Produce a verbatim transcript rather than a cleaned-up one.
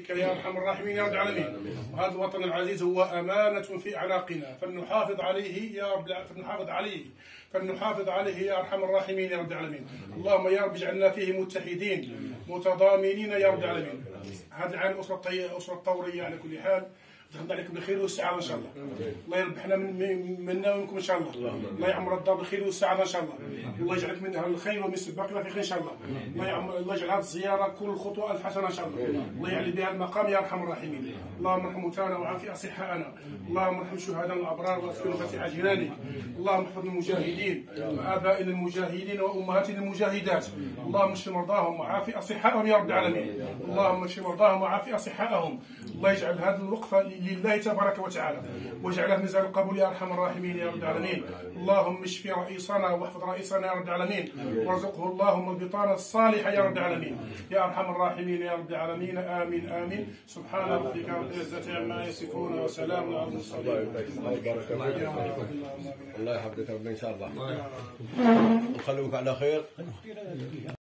برحمتك يا ارحم الراحمين يا رب العالمين. وهذا الوطن العزيز هو امانه في اعناقنا، فلنحافظ عليه يا رب العالمين، فلنحافظ عليه فلنحافظ عليه يا ارحم الراحمين يا رب العالمين. اللهم يا رب اجعلنا فيه متحدين متضامنين يا رب العالمين. هذا العام اسره اسره الطوريه على كل حال، دخلنا عليكم بالخير والسعاده ان شاء الله. الله يربحنا من منا ومنكم ان شاء الله. الله يعمر الدار بالخير والسعاده ان شاء الله. الله يجعلك من اهل الخير ومن الباقي في خير ان شاء الله. الله يعمر الله يجعل هذه الزياره كل خطوه الف حسنه ان شاء الله. الله يعلي بها المقام يا ارحم الراحمين. اللهم ارحم موتانا وعافي اصحاءنا. اللهم ارحم شهداء الابرار واسكن فسيح جنانك. اللهم احفظ المجاهدين وابائنا المجاهدين وامهاتنا المجاهدات. اللهم اشف مرضاهم وعافي اصحاءهم يا رب العالمين. اللهم اشف مرضاهم وعافي اصحاءهم. الله يجعل هذه الوقفه لله تبارك وتعالى، واجعلها ميزان القبول يا ارحم الراحمين يا رب العالمين. اللهم اشف رئيسنا واحفظ رئيسنا يا رب العالمين، وارزقه اللهم البطانه الصالحه يا رب العالمين يا ارحم الراحمين يا رب العالمين. امين امين. سبحان ربك رب العزه عما يصفون وسلام على المرسلين. الله يحفظك ربنا ان شاء الله، ونخلوك على خير.